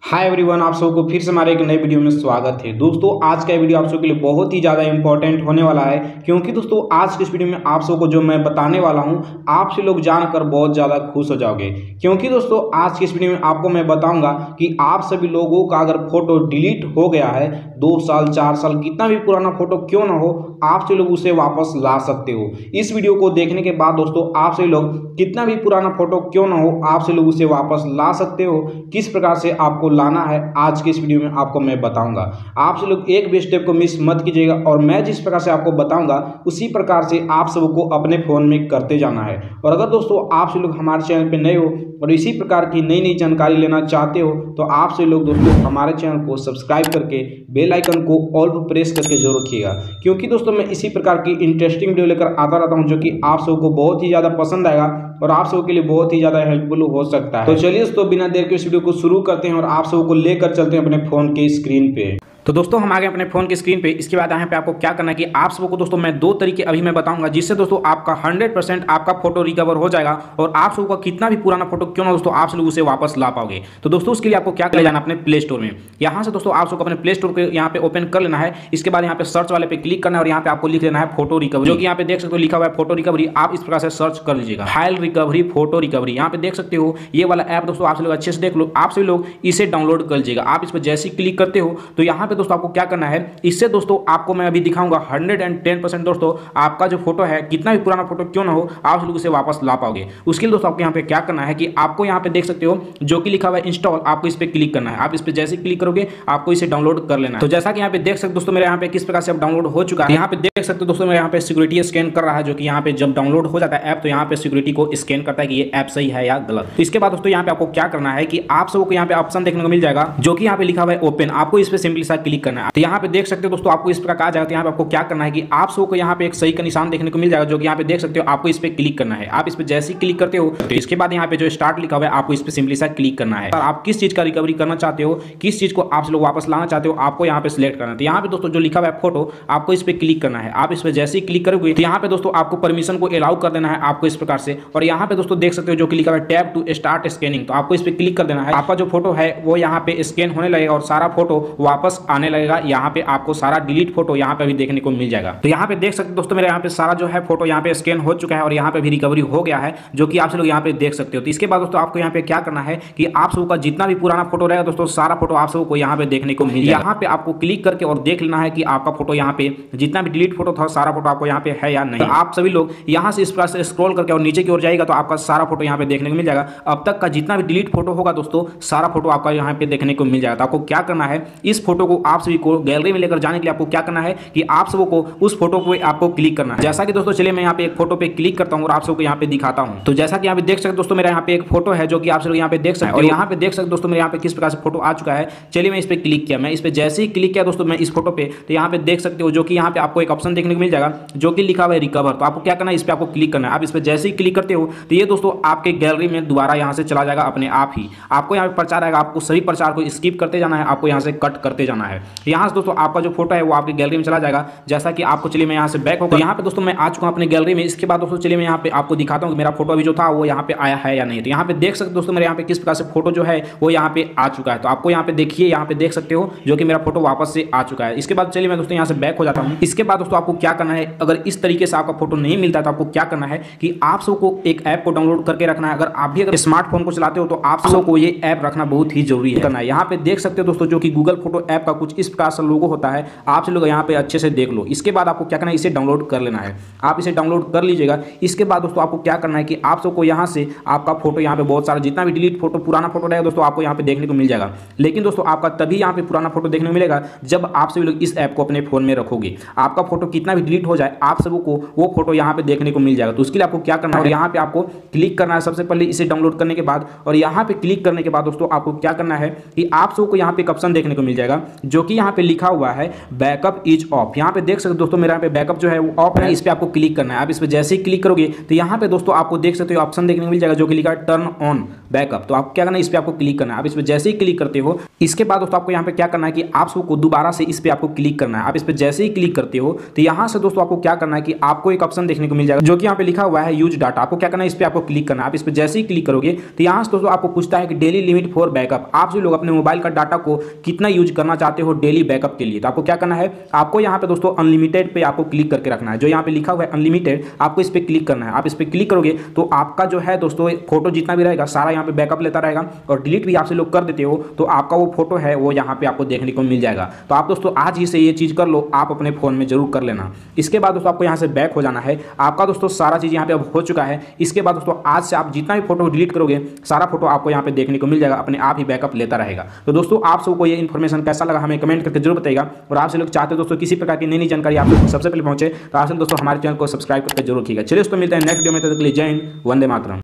Hi everyone, आप सबको फिर से हमारे एक नए वीडियो में स्वागत है। दोस्तों आज का वीडियो आप सबके लिए बहुत ही ज़्यादा इंपॉर्टेंट होने वाला है, क्योंकि दोस्तों आज के इस वीडियो में आप सबको जो मैं बताने वाला हूं आप से लोग जानकर बहुत ज़्यादा खुश हो जाओगे। क्योंकि दोस्तों आज के इस वीडियो में आपको मैं बताऊंगा कि आप सभी लोगों का अगर फोटो डिलीट हो गया है, 2 साल 4 साल कितना भी पुराना फोटो क्यों ना हो, आप से लोग उसे वापस ला सकते हो। इस वीडियो को देखने के बाद दोस्तों आप से लोग कितना भी पुराना फोटो क्यों ना हो, आप से लोग उसे वापस ला सकते हो। किस प्रकार से आपको लाना है आज के इस वीडियो में आपको मैं बताऊंगा। आप से लोग एक भी स्टेप को मिस मत कीजिएगा और मैं जिस प्रकार से आपको बताऊंगा उसी प्रकार से आप सबको अपने फोन में करते जाना है। और अगर दोस्तों आप से लोग हमारे चैनल पे नए हो और इसी प्रकार की नई नई जानकारी लेना चाहते हो तो आप से लोग दोस्तों हमारे चैनल को सब्सक्राइब करके बेल आइकन को ऑल पर प्रेस करके जरूर रखिएगा, क्योंकि दोस्तों मैं इसी प्रकार की इंटरेस्टिंग वीडियो लेकर आता रहता हूं जो कि आप सबको बहुत ही ज़्यादा पसंद आएगा और आप सबके लिए बहुत ही ज़्यादा हेल्पफुल हो सकता है। तो चलिए दोस्तों बिना देर के इस वीडियो को शुरू करते हैं और आप सबको लेकर चलते हैं अपने फ़ोन के स्क्रीन पे। तो दोस्तों हम आ गए अपने फोन की स्क्रीन पे। इसके बाद यहाँ पे आपको क्या करना है कि आप सबको दोस्तों मैं 2 तरीके अभी मैं बताऊंगा जिससे दोस्तों आपका 100% आपका फोटो रिकवर हो जाएगा और आप सबको कितना भी पुराना फोटो क्यों ना दोस्तों आप लोग उसे वापस ला पाओगे। तो दोस्तों उसके लिए आपको क्या कर जाना अपने प्ले स्टोर में। यहाँ से दोस्तों आप सबको अपने प्ले स्टोर को यहाँ पे ओपन कर लेना है। इसके बाद यहाँ पे सर्च वाले पे क्लिक करना है और यहाँ पे आपको लिख लेना है फोटो रिकवरी, जो कि यहाँ पे देख सकते हो लिखा हुआ है फोटो रिकवरी। आप इस प्रकार से सर्च कर लीजिएगा, फाइल रिकवरी फोटो रिकवरी। यहाँ पे देख सकते हो ये वाला ऐप दोस्तों आप लोग अच्छे से देख लो, आप सभी लोग इसे डाउनलोड कर लीजिएगा। आप इस पर जैसे ही क्लिक करते हो तो यहाँ पे दोस्तों आपको क्या करना है, इससे दोस्तों आपको मैं अभी दिखाऊंगा 110% दोस्तों आपका जो फोटो है कितना भी पुराना फोटो क्यों ना हो आप लोग उसे वापस ला पाओगे। उसके लिए दोस्तों आपको यहाँ पे क्या करना है कि आपको यहाँ पे देख सकते हो जो कि लिखा हुआ है इंस्टॉल, आपको इस पे क्लिक करना है। आप इस पे जैसे क्लिक करोगे आपको इसे डाउनलोड कर लेना है। तो जैसा कि यहाँ पे देख सकते दोस्तों मेरे यहाँ पे किस प्रकार से डाउनलोड हो चुका है। यहाँ पे देख सकते हो दोस्तों मेरे यहाँ पे सिक्योरिटी स्कैन कर रहा है, जो कि यहाँ पे जब डाउनलोड हो जाता है ऐप तो यहाँ पे सिक्योरिटी को स्कैन करता है कि ये ऐप सही है या गलत। तो इसके बाद दोस्तों यहाँ पे आपको क्या करना है कि आप सबको यहाँ पे ऑप्शन देखने को मिल जाएगा जो कि यहाँ पे लिखा हुआ है ओपन, आपको इस पे सिंपली सा क्लिक करना है। तो यहाँ पे देख सकते हो दोस्तों आपको इस प्रकार कहा जाएगा। तो यहाँ पे आपको क्या करना है कि आप सबको यहाँ पे एक सही का निशान देखने को मिल जाएगा, जो कि यहाँ पे देख सकते हो आपको इस पे क्लिक करना है। आप इस पे जैसे ही क्लिक करते हो तो इसके बाद यहाँ पे जो स्टार्ट लिखा हुआ है आपको इस पे सिंपली सा क्लिक करना है। और आप किस चीज का रिकवरी करना चाहते हो, किस चीज को आप लोग वापस लाना चाहते हो, आपको यहाँ पे सिलेक्ट करना है। तो यहाँ पे दोस्तों जो लिखा हुआ है फोटो आपको इस पे क्लिक करना है। आप इस पे जैसे ही क्लिक करोगे तो यहाँ पे दोस्तों आपको परमिशन को अलाउ कर देना है आपको इस प्रकार से। और यहाँ पे दोस्तों देख सकते हो जो कि लिखा हुआ है टैप टू स्टार्ट स्कैनिंग, तो आपको इस पे क्लिक कर देना है। आपका जो फोटो है वो यहाँ पे स्कैन होने लगेगा और सारा फोटो वापस आने लगेगा। यहाँ पे आपको सारा डिलीट फोटो यहाँ पे भी देखने को मिल जाएगा। तो यहाँ पे देख सकते हो दोस्तों मेरे यहाँ पे सारा जो है फोटो यहाँ पे स्कैन हो चुका है और यहाँ पे भी रिकवरी हो गया है, जो कि आप लोग यहाँ पे देख सकते हो। तो इसके बाद दोस्तों आपको यहाँ पे क्या करना है कि आप सबका जितना भी पुराना फोटो रहेगा दोस्तों सारा फोटो आप सबको यहाँ पे देखने को मिल जाएगा। यहाँ पे आपको क्लिक करके और देख लेना है कि आपका फोटो यहाँ पे जितना भी डिलीट फोटो था सारा फोटो आपको यहाँ पे है या नहीं। आप सभी लोग यहाँ से इस प्रकार से स्क्रॉल करके और नीचे की ओर जाएगा तो आपका सारा फोटो यहाँ पे देखने को मिल जाएगा। अब तक का जितना भी डिलीट फोटो होगा दोस्तों सारा फोटो आपका यहाँ पे देखने को मिल जाएगा। तो आपको क्या करना है, इस फोटो को आप सभी को गैलरी में लेकर जाने के लिए आपको क्या करना है कि आप सबको उस फोटो को आपको क्लिक करना है। जैसा कि दोस्तों चलिए मैं यहाँ पे एक फोटो पे क्लिक करता हूँ और आप सबको यहाँ पे दिखाता हूँ। तो जैसा कि यहाँ पे देख सकते दोस्तों मेरा यहाँ पे एक फोटो है जो कि आप सब यहाँ पे देख सकते हैं और यहाँ पे देख सकते दोस्तों मेरे यहाँ पे किस प्रकार से फोटो आ चुका है। चलिए मैं इस पे क्लिक किया, मैं इस पे जैसे ही क्लिक किया दोस्तों मैं इस फोटो पे तो यहाँ पे देख सकते हो जो कि यहाँ पे आपको एक ऑप्शन देखने को मिल जाएगा जो कि लिखा हुआ है रिकवर। तो आपको क्या करना है, इस पे आपको क्लिक करना है। आप इस पे जैसे ही क्लिक करते हो तो ये दोस्तों आपके गैलरी में दोबारा यहाँ से चला जाएगा अपने आप ही। आपको यहाँ पे प्रचार आएगा, आपको सभी प्रचार को स्किप करते जाना है, आपको यहाँ से कट करते जाना है। यहाँ से दोस्तों आपका जो फोटो है वो आपकी गैलरी में चला जाएगा। जैसा कि आपको चलिए मैं यहाँ से बैक होगा, यहाँ पे दोस्तों मैं आ चुका हूँ अपने गैलरी में। इसके बाद दोस्तों चलिए मैं यहाँ पे आपको दिखाता हूँ कि मेरा फोटो अभी जो था वो यहाँ पे आया है या नहीं। तो यहाँ पे देख सकते दोस्तों मेरे यहाँ पे किस प्रकार से फोटो जो है वो यहाँ पे आ चुका है। तो आपको यहाँ पे देखिए, यहाँ पे देख सकते हो जो कि मेरा फोटो वापस से आ चुका है। इसके बाद चलिए मैं दोस्तों यहाँ से बैक हो जाता हूँ। इसके बाद दोस्तों आपको क्या करना है, अगर इस तरीके से आपका फोटो नहीं मिलता है तो आपको क्या करना है कि आप सबको एक ऐप को डाउनलोड करके रखना है। अगर आप भी अगर स्मार्टफोन को चलाते हो तो आप सबको ये ऐप रखना बहुत ही जरूरी है करना है। यहाँ पे देख सकते हो दोस्तों जो कि गूगल फोटो ऐप का कुछ इस प्रकार से लोगो होता है, आप लोग यहाँ पे अच्छे से देख लो। इसके बाद आपको क्या करना है, इसे डाउनलोड कर लेना है। आप इसे डाउनलोड कर लीजिएगा। इसके बाद दोस्तों आपको क्या करना है कि आप सबको यहाँ से आपका फोटो यहाँ पे बहुत सारा जितना भी डिलीट फोटो पुराना फोटो रहेगा दोस्तों आपको यहाँ पे देखने को मिल जाएगा। लेकिन दोस्तों आपका तभी यहाँ पे पुराना फोटो देखने को मिलेगा जब आप सभी लोग इस ऐप को अपने फोन में रखोगे। आपका फोटो कितना भी डिलीट हो जाए आप सबको वो फोटो यहाँ पे देखने को मिल जाएगा। तो उसके लिए आपको क्या करना है, और यहाँ पे आपको क्लिक करना है सबसे पहले इसे डाउनलोड करने के बाद। और यहाँ पे क्लिक करने के बाद दोस्तों आपको क्या करना है कि आप सबको यहाँ पे एक ऑप्शन देखने को मिल जाएगा जो कि यहाँ पे लिखा हुआ है बैकअप इज ऑफ। यहाँ पे देख सकते हो दोस्तों, मेरा यहाँ पे बैकअप जो है वो ऑफ है, इस पर आपको क्लिक करना है। आप इस पर जैसे ही क्लिक करोगे तो यहाँ पे दोस्तों आपको देख सकते हो ऑप्शन देखने को मिल जाएगा जो कि लिखा है टर्न ऑन बैकअप। तो आपको क्या करना है, इस पर आपको क्लिक करना है। आप इस पर जैसे ही क्लिक करते हो, इसके बाद दोस्तों आपको यहाँ पे क्या करना है कि आप सबको दोबारा से इस पर आपको क्लिक करना है। आप इस पर जैसे ही क्लिक करते हो तो यहाँ से दोस्तों आपको क्या करना है कि आपको एक ऑप्शन देखने को मिल जाएगा जो कि यहाँ पे लिखा हुआ है यूज डाटा। आपको क्या करना है, इस पर आपको क्लिक करना है। आप इस पर जैसे ही क्लिक करोगे तो यहाँ से दोस्तों आपको पूछता है कि डेली लिमिट फॉर बैकअप। आप जो लोग अपने मोबाइल का डाटा को कितना यूज करना चाहते हो डेली बैकअप के लिए, तो आपको क्या करना है, आपको यहाँ पे दोस्तों अनलिमिटेड पे आपको क्लिक करके रखना है। जो यहाँ पे लिखा हुआ है अनलिमिटेड, आपको इस पर क्लिक करना है। आप इस पर क्लिक करोगे तो आपका जो है दोस्तों फोटो जितना भी रहेगा सारा यहाँ पे बैकअप लेता रहेगा, और डिलीट भी आपसे लोग कर देते हो तो आपका वो फोटो है वो यहाँ पे आपको देखने को मिल जाएगा। तो आप दोस्तों आज ही से ये चीज़ कर लो, आप अपने फोन में जरूर कर लेना। इसके बाद दोस्तों आपको यहाँ से बैक हो जाना है। आपका दोस्तों सारा चीज़ यहाँ पे अब हो चुका है। इसके बाद दोस्तों आज से आप जितना भी फोटो डिलीट करोगे सारा फोटो आपको यहाँ पे देखने को मिल जाएगा, अपने आप ही बैकअप लेता रहेगा। तो दोस्तों आप सबको ये इन्फॉर्मेशन कैसा लगा हमें कमेंट करके जरूर बताइएगा। और आप से लोग चाहते हो दोस्तों किसी प्रकार की नई जानकारी आप लोग सबसे पहले पहुंचे तो आप दोस्तों हमारे चैनल को सब्सक्राइब करके जरूर रखिएगा। चलिए दोस्तों मिलते हैं नेक्स्ट वीडियो में, तब तक के लिए जय हिंद, वंदे मातरम।